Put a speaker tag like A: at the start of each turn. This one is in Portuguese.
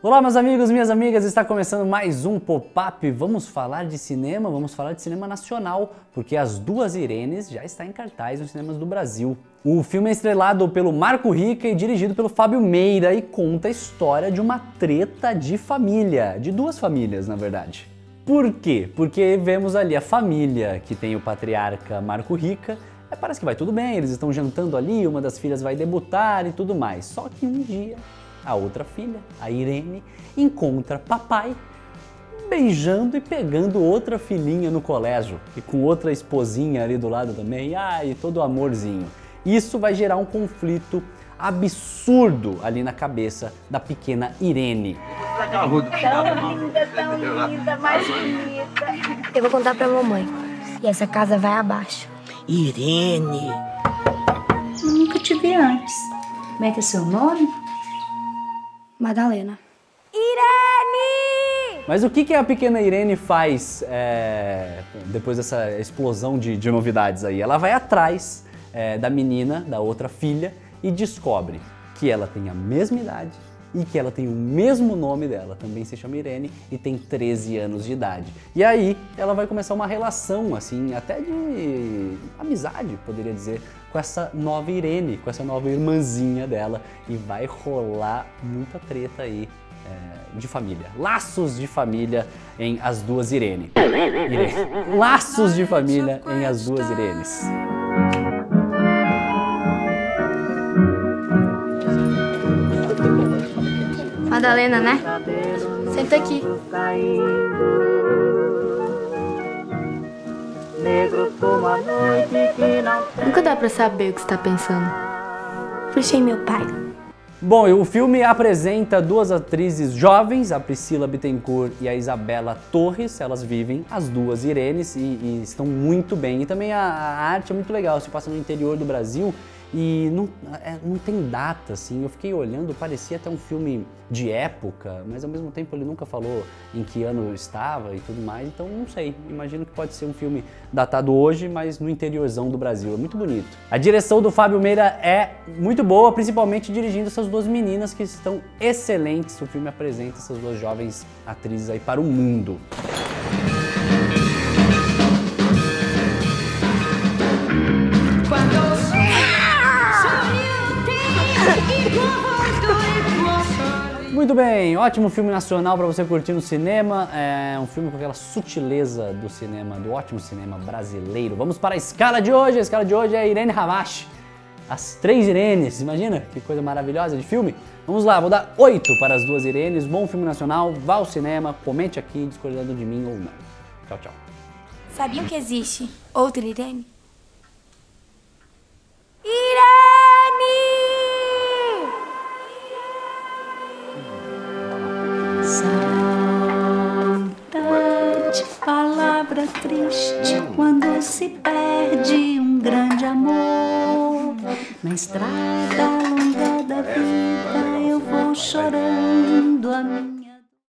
A: Olá meus amigos, minhas amigas, está começando mais um Pop-Up. Vamos falar de cinema nacional, porque As Duas Irenes já está em cartaz nos cinemas do Brasil. O filme é estrelado pelo Marco Rica e dirigido pelo Fábio Meira e conta a história de uma treta de família, de duas famílias na verdade. Por quê? Porque vemos ali a família que tem o patriarca Marco Rica, parece que vai tudo bem, eles estão jantando ali, uma das filhas vai debutar e tudo mais, só que um dia a outra filha, a Irene, encontra papai beijando e pegando outra filhinha no colégio e com outra esposinha ali do lado também, e todo amorzinho. Isso vai gerar um conflito absurdo ali na cabeça da pequena Irene.
B: Tão linda, mais bonita. Eu vou contar pra mamãe e essa casa vai abaixo.
C: Irene!
D: Eu nunca te vi antes. Como é que é seu nome?
B: Madalena. Irene!
A: Mas o que a pequena Irene faz depois dessa explosão de novidades aí? Ela vai atrás da menina, da outra filha, e descobre que ela tem a mesma idade e que ela tem o mesmo nome dela, também se chama Irene e tem 13 anos de idade. E aí ela vai começar uma relação, assim, até de amizade, poderia dizer, com essa nova Irene, com essa nova irmãzinha dela, e vai rolar muita treta aí de família. Laços de família em As Duas Irene. Laços de família em As Duas Irenes.
B: Madalena, né? Senta aqui. Nunca dá pra saber o que você tá pensando. Puxei meu pai.
A: Bom, o filme apresenta duas atrizes jovens, a Priscila Bittencourt e a Isabela Torres. Elas vivem as duas Irenes e estão muito bem. E também a arte é muito legal, se passa no interior do Brasil e não tem data, assim. Eu fiquei olhando, parecia até um filme de época, mas ao mesmo tempo ele nunca falou em que ano estava e tudo mais, então não sei. Imagino que pode ser um filme datado hoje, mas no interiorzão do Brasil. É muito bonito. A direção do Fábio Meira é muito boa, principalmente dirigindo essas duas meninas que estão excelentes. O filme apresenta essas duas jovens atrizes aí para o mundo. Muito bem, ótimo filme nacional para você curtir no cinema. É um filme com aquela sutileza do cinema, do ótimo cinema brasileiro. Vamos para a escala de hoje. A escala de hoje é Irene Havashi. As três Irenes, imagina que coisa maravilhosa de filme. Vamos lá, vou dar 8 para As Duas Irenes. Bom filme nacional, vá ao cinema, comente aqui discordando de mim ou não. Tchau, tchau.
B: Sabiam que existe outra Irene?
D: Saudade, palavra triste quando se perde um grande amor. Na estrada longa da vida eu vou chorando a mim.